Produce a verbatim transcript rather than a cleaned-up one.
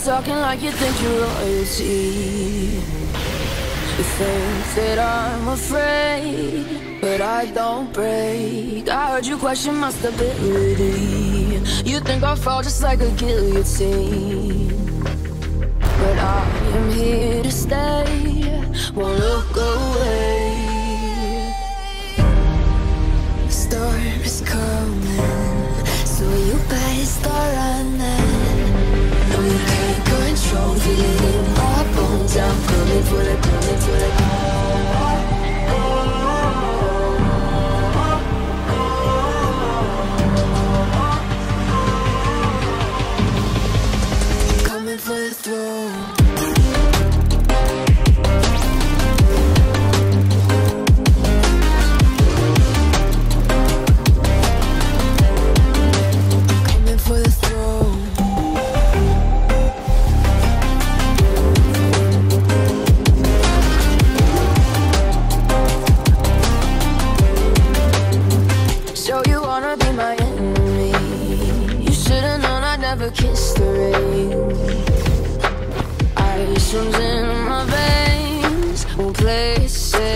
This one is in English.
talking like you think you're royalty. You think that I'm afraid, but I don't break. I heard you question my stability. You think I'll fall just like a guillotine, but I am here to stay, won't look away. Storm is coming, so you better start running. No, you can't control, feel it in my bones. I'm coming for the, coming for the coming for the throne. Kiss the rain. Ice runs in my veins, won't play it safe.